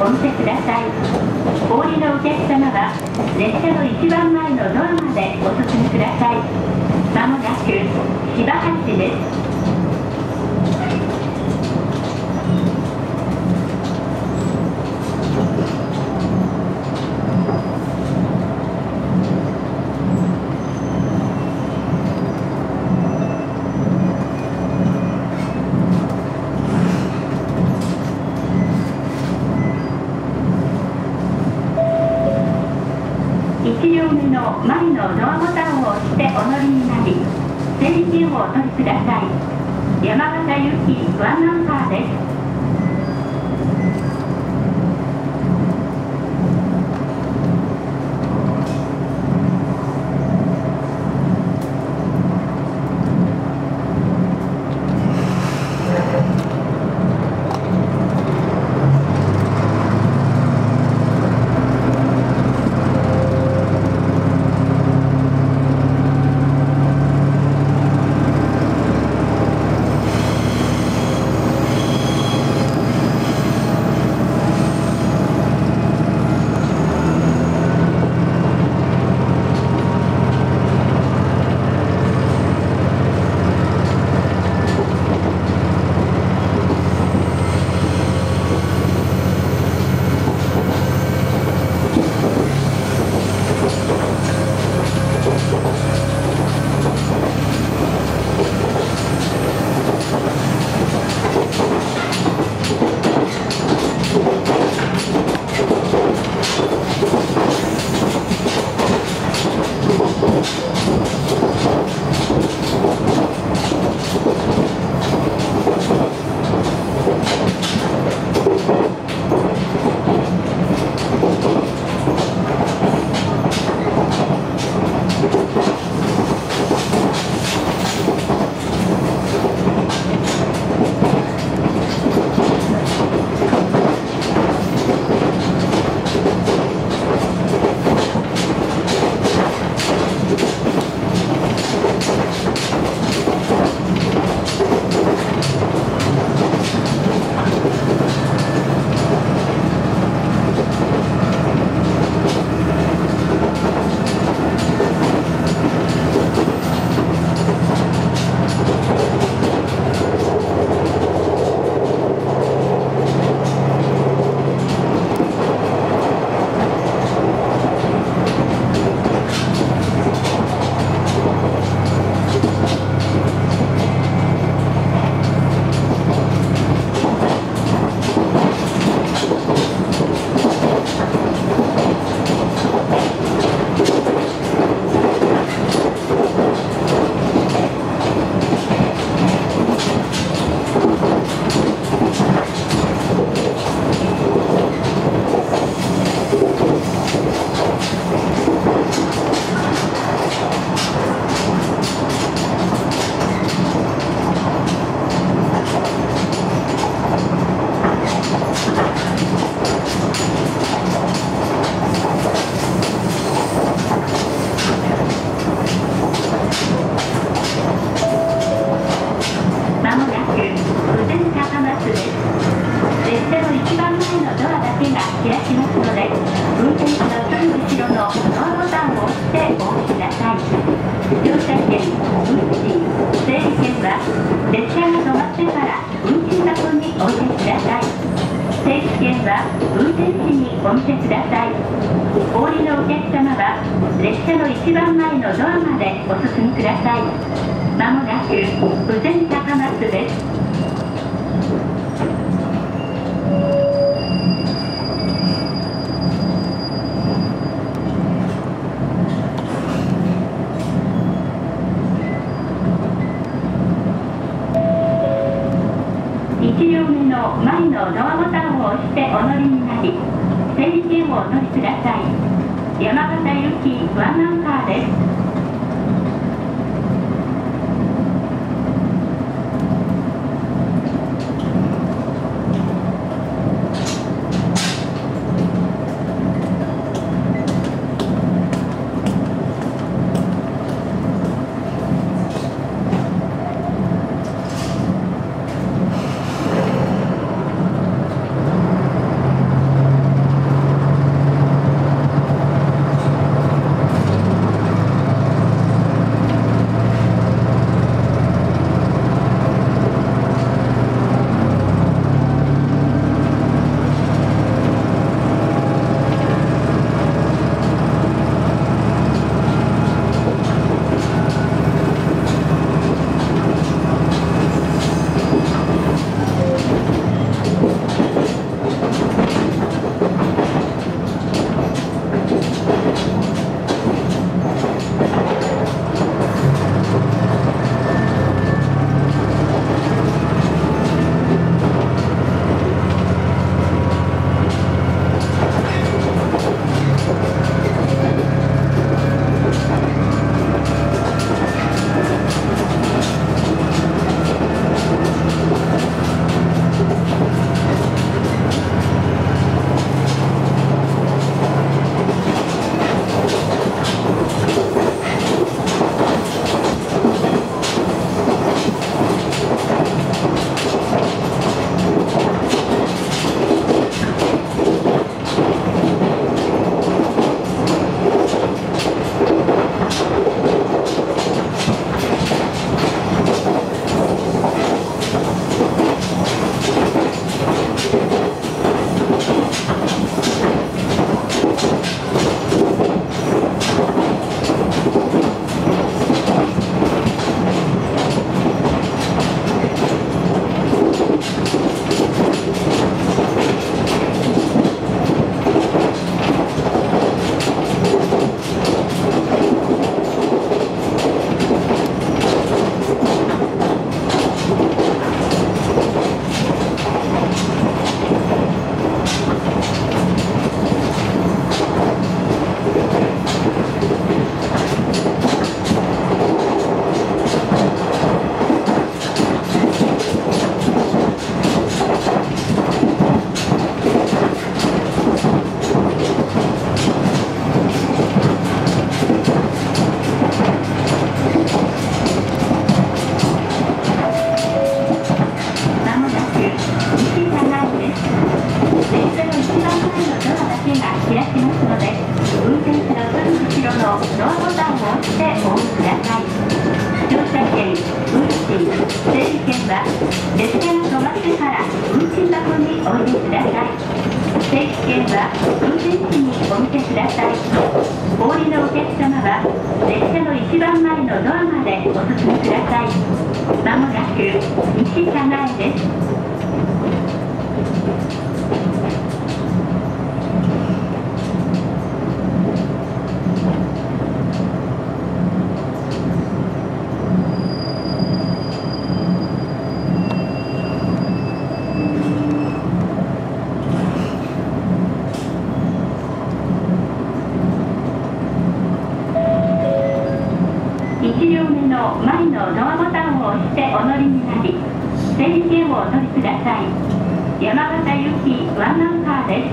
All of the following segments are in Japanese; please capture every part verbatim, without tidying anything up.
お見せください。お降りのお客様は列車の一番前のドアまでお進みください。まもなく芝橋です。いち両目の前のドアボタンを押してお乗りになり、整理券をお取りください。山形行きワンナンバーです。いち両目の前のドアボタンを押してお乗りになり、整理券をお取りください。山形行きワンナンバーです。 たしますので、運転手のすぐ後ろのドアボタンを押してお降りください。乗車券、運賃、整理券は列車が止まってから運賃箱にお入れください。整理券は運転士にお見せください。お降りのお客様は列車の一番前のドアまでお進みください。まもなく西車前です。いち両目の前のドアボタンを押してお乗りになり、整理券をお取りください。山形行きワンマンカーです。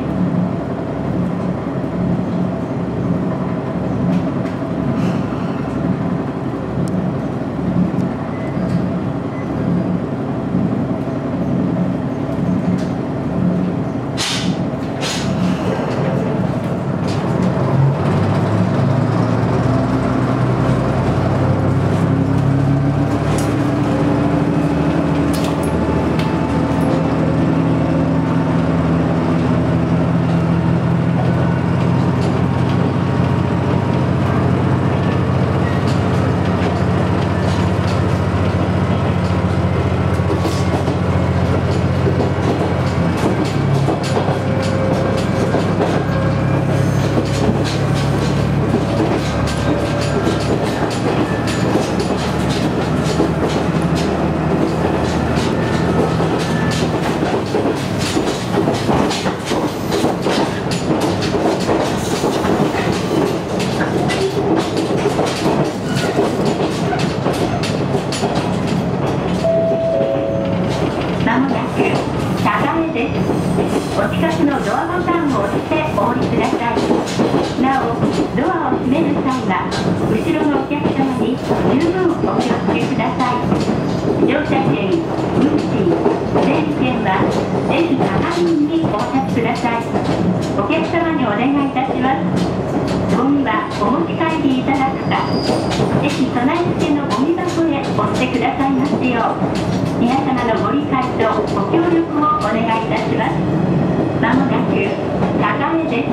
お近くのドアボタンを押してお降りください。なお、ドアを閉める際は後ろのお客様に十分お気をつけください。乗車券、運賃、整理券はぜひ係員にお渡しください。お客様にお願いいたします。ゴミはお持ち帰りいただくか、駅備え付けのゴミ箱へ押してくださいますよう、皆様のご理解とご協力をお願いいたします。まもなく高江です。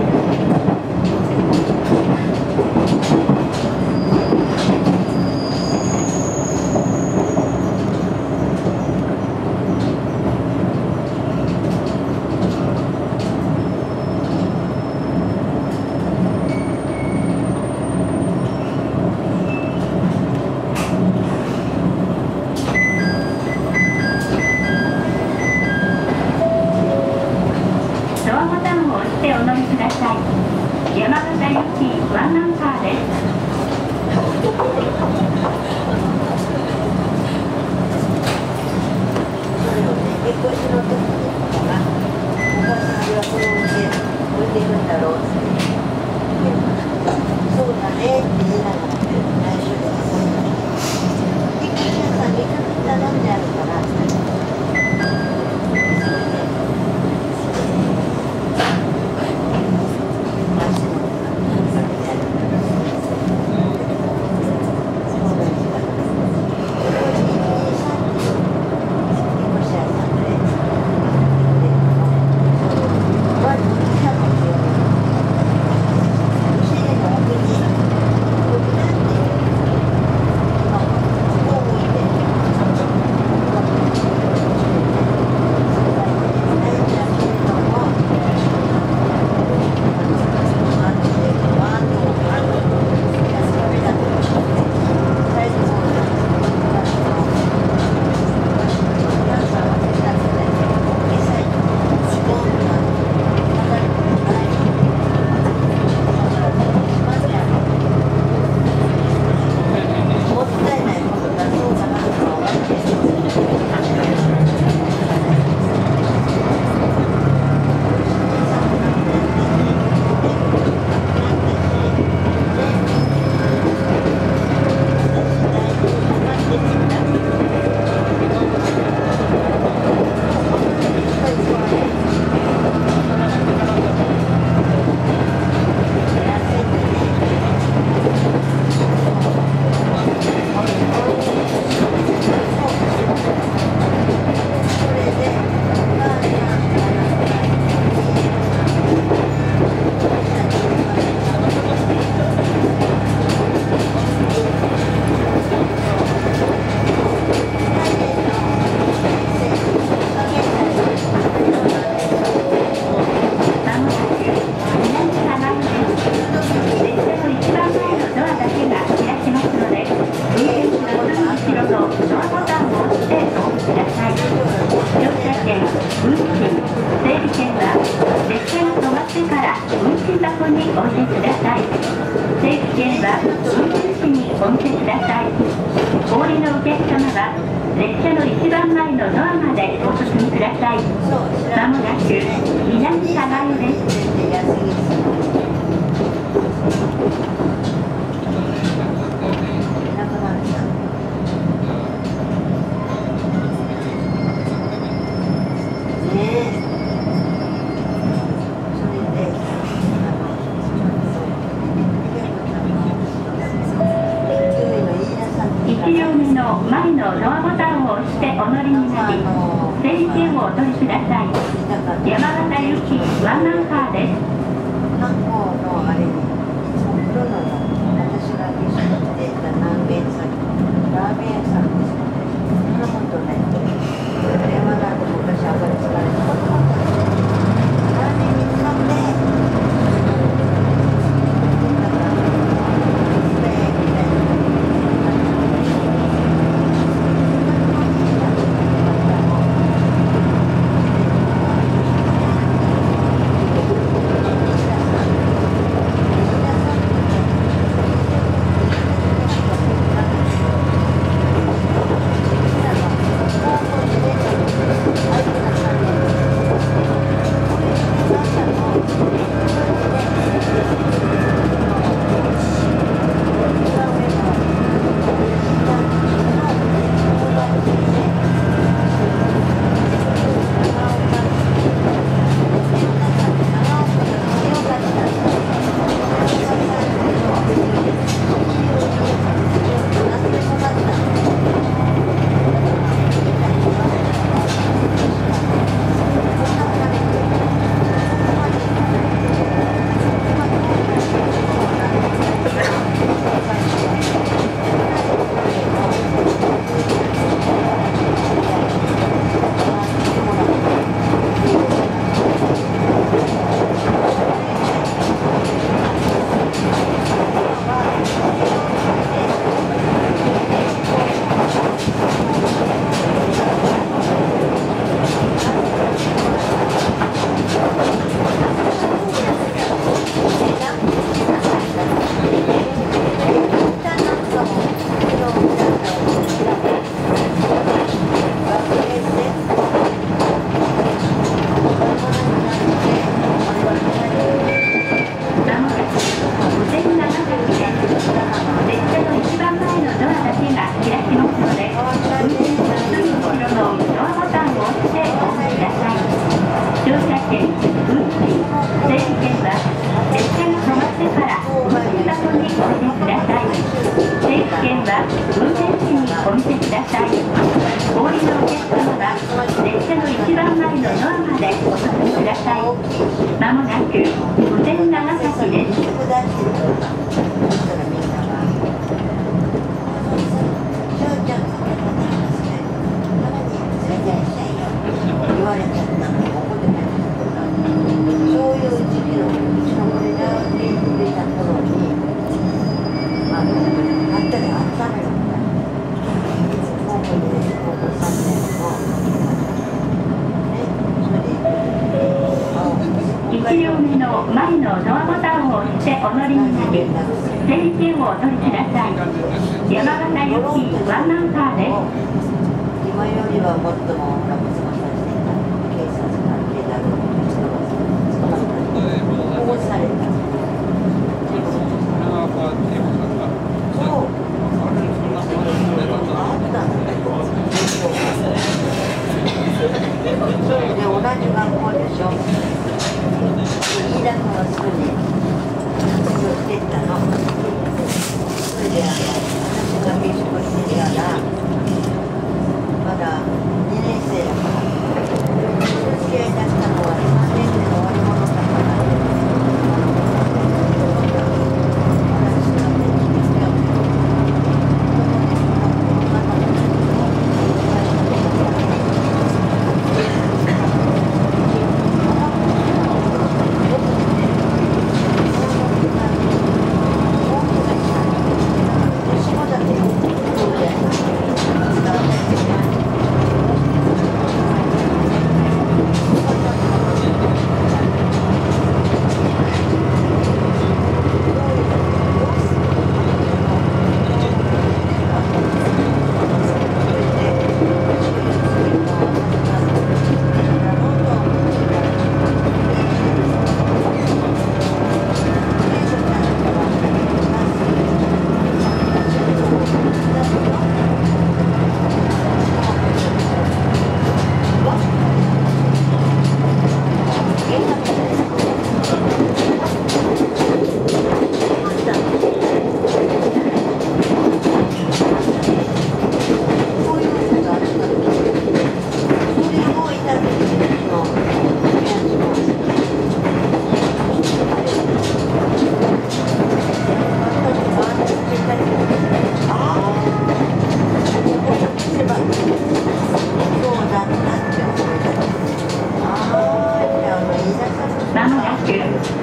ドアボタンを押してお乗りください。山形行きワンマンカーです。 結構しろってことかな。お母さんはこのうち置いてるんだろうって言うからそうだねって言いながら来週で結局皆さんにかく頼んであるからそれで足のされてあるからそうなんだからそれを一日さんに結構しやさんででまあ、 においでください。整理券は運転士にお見せください。お降りのお客様は列車の一番前のドアまでお進みください。まもなく南相模です。いち両目の前のドアボタンを押してお乗りになり、整理券をお取りください。山形行きワンマンカーです。 観光のあれにいつも来るのよ。私が一緒に来ていた南米さん、ラーメン屋さんですので、そんなことね、山田で昔あがりつかれたことがあったんです。ラーメンに使ってだからスペインみたいな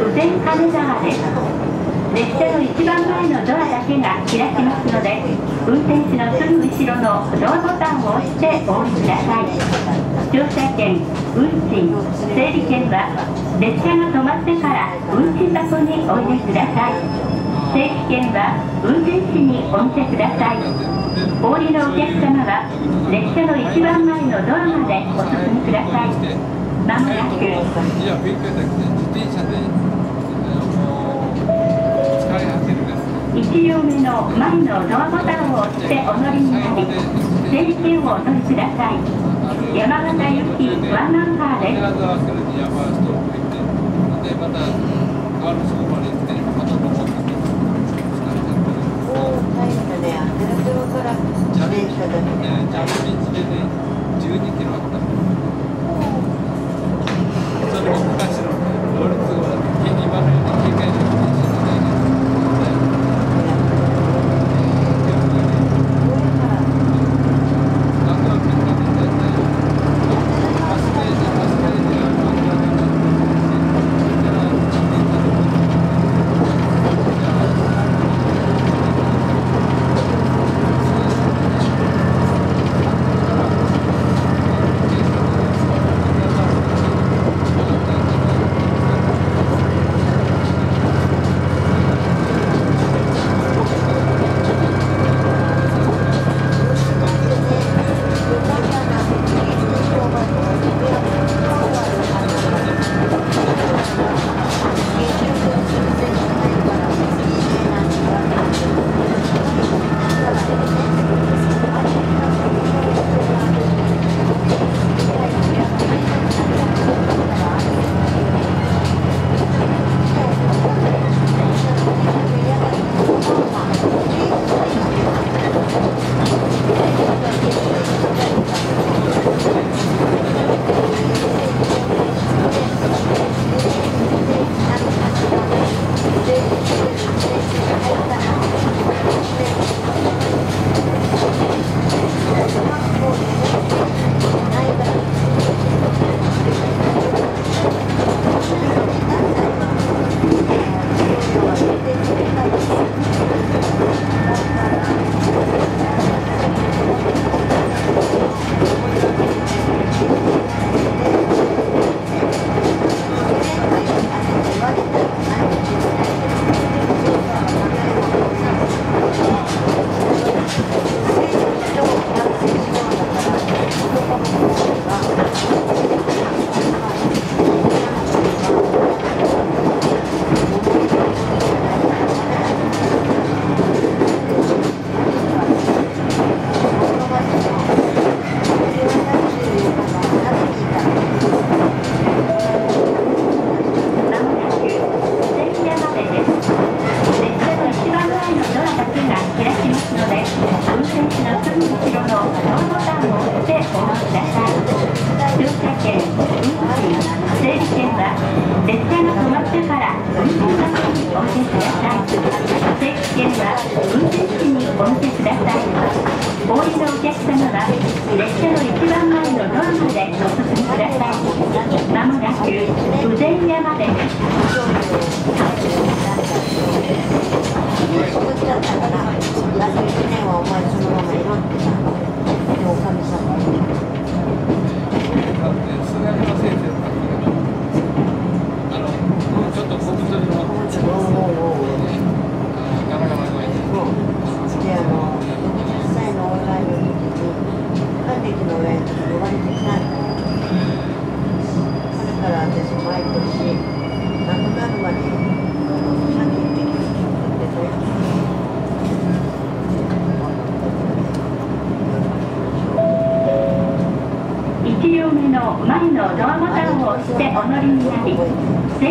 羽前金沢です。列車の一番前のドアだけが開きますので、運転士のすぐ後ろのドアボタンを押してお降りください。乗車券、運賃、整理券は列車が止まってから運賃箱においでください。整理券は運転士にお見せください。お降りのお客様は列車の一番前のドアまでお進みください。まもなくいち両目の前のドアボタンを押してお乗りになり、整理券をお取りください。山形行きワンナンバーです。 大変だね。寺島から自転車だね。 じゃあ道でね、じゅうにキロあった。それも昔の法律は気に悪いに切り替える自転車じゃないです。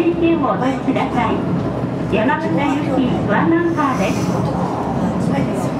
山形行きワンナンバーです。